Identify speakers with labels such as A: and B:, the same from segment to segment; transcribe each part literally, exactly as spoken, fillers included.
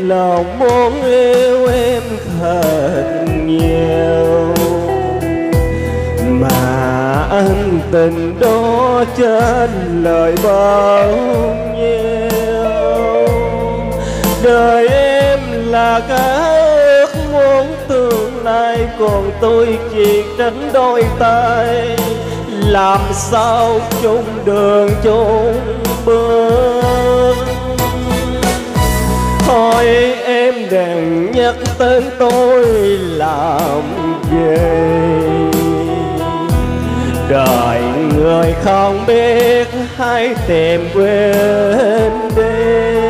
A: lòng muốn yêu em thật nhiều, mà ân tình đó trên lời bao nhiêu. Đời em là cả ước muốn tương lai, còn tôi chỉ tránh đôi tay, làm sao chung đường chung bước. Thôi em đừng nhắc tên tôi làm gì, đời người không biết hãy tìm quên đi.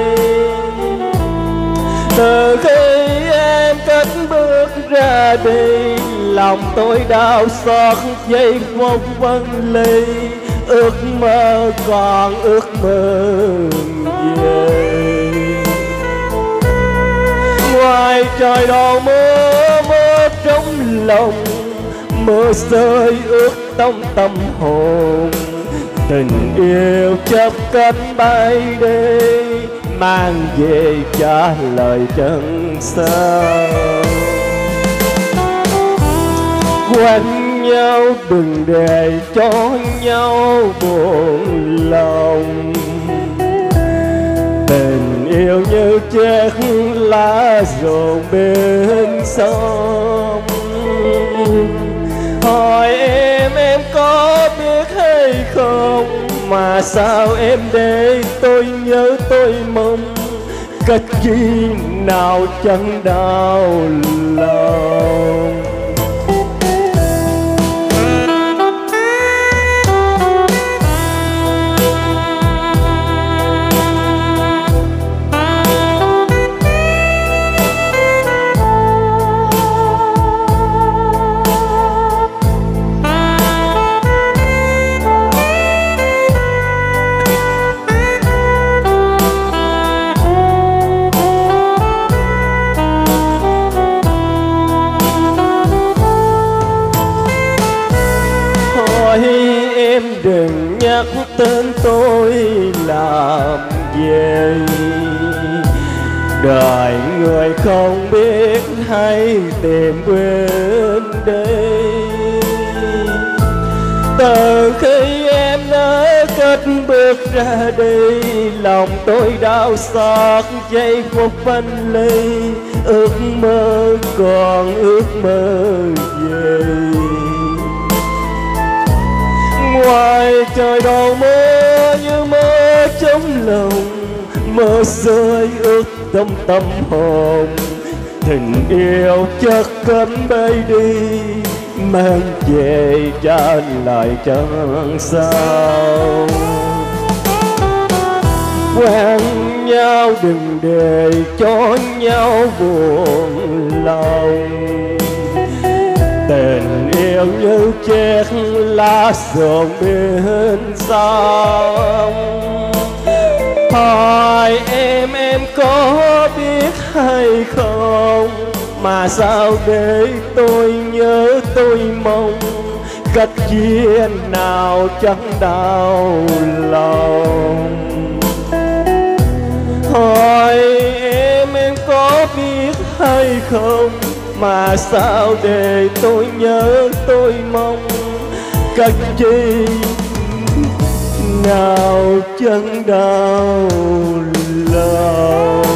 A: Từ khi em cất bước ra đi, lòng tôi đau xót giây phút分ly. Ước mơ còn ước mơ gì, ngoài trời đổ mưa mưa trong lòng, mưa rơi ướt tông tâm hồn. Tình yêu chớp cánh bay đi, mang về trả lời chân sao. Quên nhau đừng để cho nhau buồn lòng, tình yêu như chiếc lá rụng bên sông. Hỏi em em có biết hay không, mà sao em để tôi nhớ tôi mong, cách chi nào chẳng đau lòng. Em đừng nhắc tên tôi làm gì, đời người không biết hãy tìm quên đi. Từ khi em đã cất bước ra đi, lòng tôi đau xót giây phút phân ly. Ước mơ còn ước mơ gì, ngoài trời đổ mưa như mưa trong lòng, mưa rơi ướt tâm tâm hồn. Tình yêu chợt cánh bay đi, mang về trả lại chẳng sao. Quen nhau đừng để cho nhau buồn lòng, tình yêu như chiếc lá rụng bên sông. Hỏi em em có biết hay không, mà sao để tôi nhớ tôi mong, cách chia nào chẳng đau lòng. Hỏi em em có biết hay không, mà sao để tôi nhớ tôi mong, cách chi nào chẳng đau lòng.